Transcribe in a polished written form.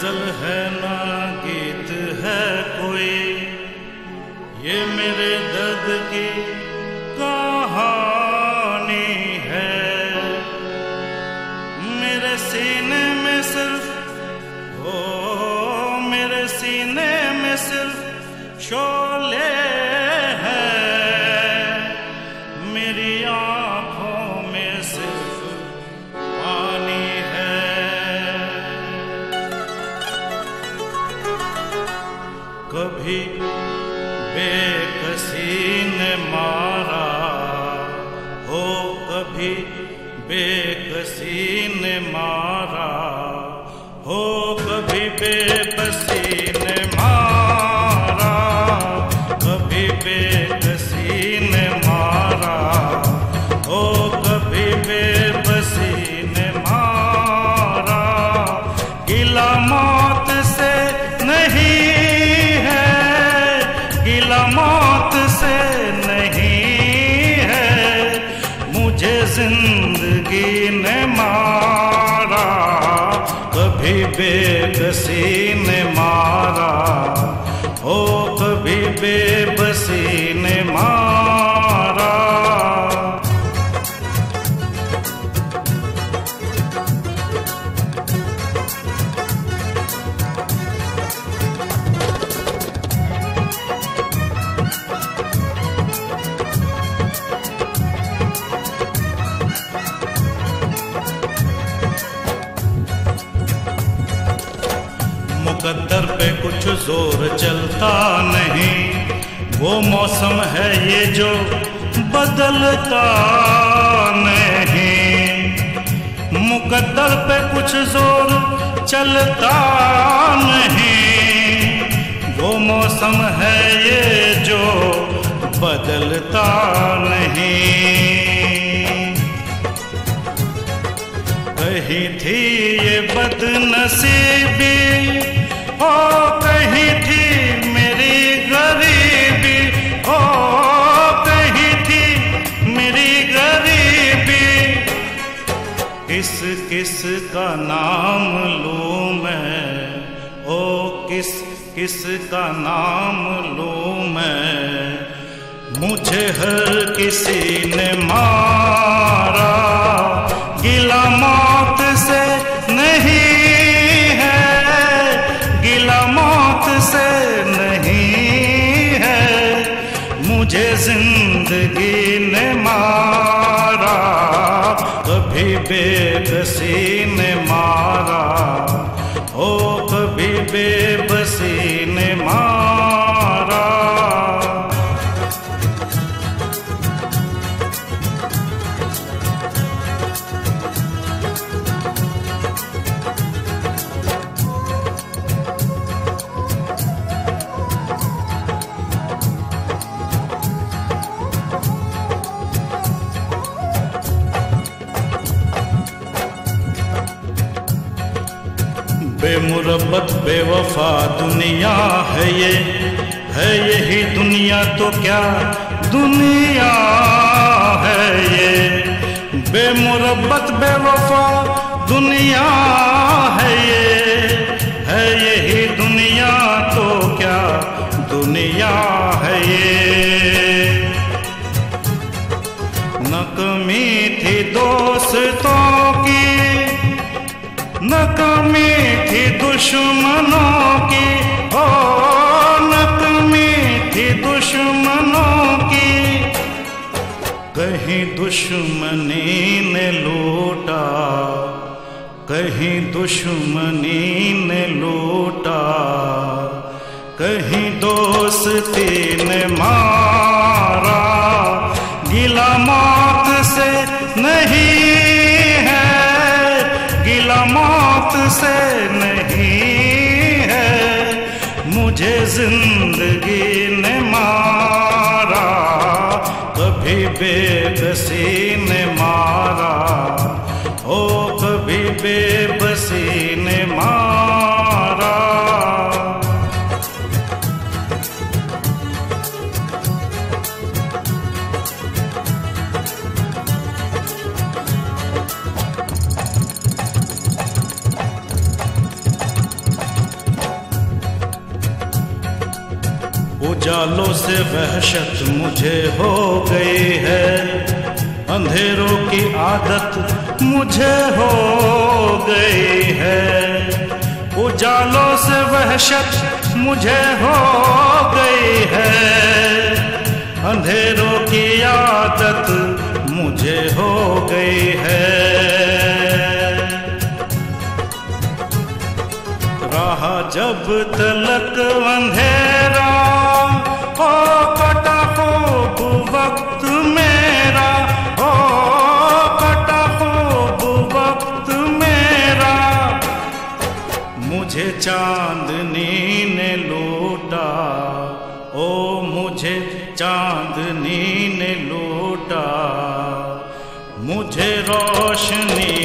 गजल है ना गीत है कोई, ये मेरे दर्द की कहानी है। मेरे सीने में सिर्फ मेरे सीने में सिर्फ शोले हैं, मेरी आंखों में सिर्फ पानी है। कभी बेकसी ने मारा हो, कभी बेकसी ने मारा हो, कभी बेबसी ने मारा, कभी बेकसी ने मारा हो, कभी बेबसी ने मारा। गिला मौत से नहीं है, गिला मौत से नहीं है, मुझे जिंदगी ने मारा। कभी बेकसी ने मारा हो, कभी बेबसी ने मारा। मुकद्दर पे कुछ जोर चलता नहीं, वो मौसम है ये जो बदलता नहीं। मुकद्दर पे कुछ जोर चलता नहीं, वो मौसम है ये जो बदलता नहीं। कहीं थी ये बदनसीबी हो, कहीं थी मेरी गरीबी हो, कहीं थी मेरी गरीबी। किस किस का नाम लूं मैं, ओ किस किस का नाम लूं मैं, मुझे हर किसी ने मारा। गिला मौत से नहीं है, गिला मौत से नहीं है, मुझे जिंदगी ने मारा। कभी बेकसी ने मारा हो, कभी बेबसी ने मारा। बेमुरब्बत बेवफा दुनिया है ये, है यही दुनिया तो क्या दुनिया है ये। बेमुरब्बत बेवफा दुनिया है ये, है यही दुनिया तो क्या दुनिया है ये। न कमी थी दोस्तों की, न कमी थी दुश्मनों की, हो न कमी थी दुश्मनों की। कहीं दुश्मनी ने लूटा, कहीं दुश्मनी ने लूटा, कहीं दोस्ती ने मारा। गिला मौत से नहीं है, गिला मौत से नहीं है, मुझे जिंदगी ने मारा। कभी बेकसी ने मारा हो, कभी बेबसी ने मारा। उजालों से वहशत मुझे हो गई है, अंधेरों की आदत मुझे हो गई है। उजालों से वहशत मुझे हो गई है, अंधेरों की आदत मुझे हो गई है। रहा जब तलक अंधेरा, हो कटा खूब वक्त मेरा, हो कटा खूब वक्त मेरा। मुझे चांदनी ने लूटा, ओ मुझे चांदनी ने लूटा। मुझे रोशनी